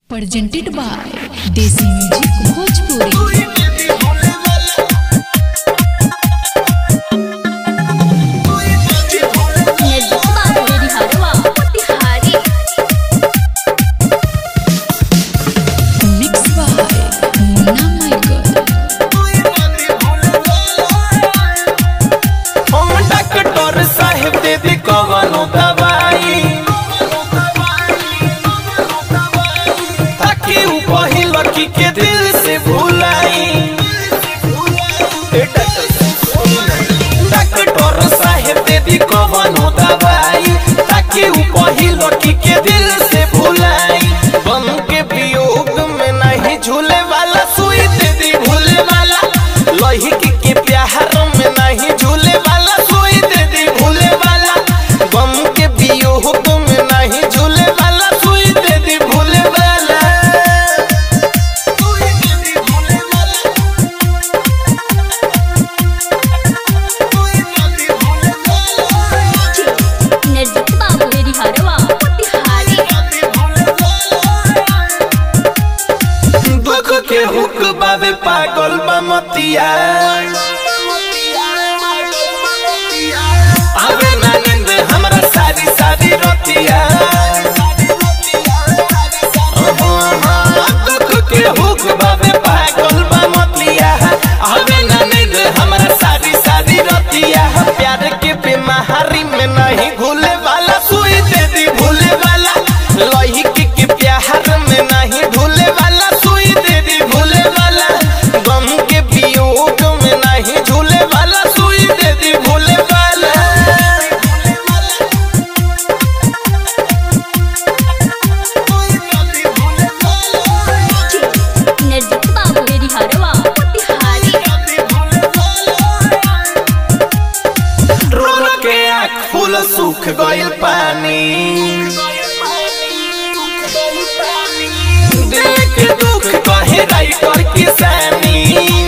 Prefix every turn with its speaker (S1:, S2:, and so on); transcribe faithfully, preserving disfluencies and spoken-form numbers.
S1: presented by Desi Music Bhojpuri।
S2: के दिल से भुलाई डॉक्टर साहेब दे दी कवनो दवाई ताकि उ पहिलो के दिल से भुलाई बम के वियोग में नहीं झूले वाला सुई दे दी भूले वाला लोही के प्यार में नहीं झूले वाला सुई दे दी भूले वाला बम के वियोग में नहीं झूले वाला सुई दे दी भूले वाला। के हुक बाबे पागल बमतिया आवे ना नींद हमरा सारी सारी रोतिया दुख के हुक बाबे पागल बमतिया आवे ना नींद हमरा सारी सारी रोतिया प्यार के बीमारी में नहीं भूले वाला सुई दे दी भूले वाला लोही के प्यार में नहीं भूले वाला सुई दे दी भूले वाला गम के वियोग में नहीं झूले वाला सुई दे दी भूले वाला। रो रो के आँख फूल सूख गइल पानी दिल के दुख कहे राइटर किसानी